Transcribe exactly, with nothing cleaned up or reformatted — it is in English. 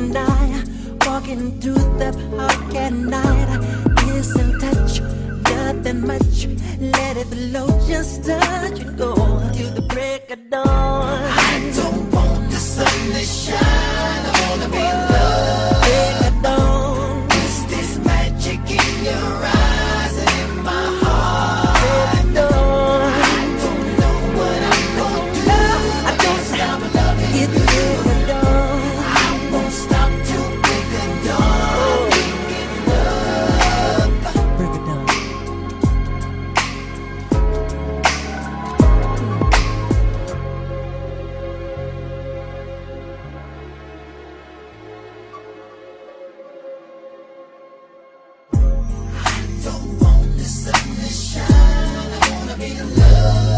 and I, walking through the park at night. Kiss and touch, nothing much. Let it flow, just touch and go till the break of dawn. I don't want the sun to shine, I wanna be loved. Break of dawn. Is this magic in your eyes and in my heart? Break of dawn. I don't know what I'm gonna do. I don't stop loving you. It's break of dawn. I won't stop till break of dawn. Making love. Break of dawn. Don't want the sun to shine, I wanna be loved.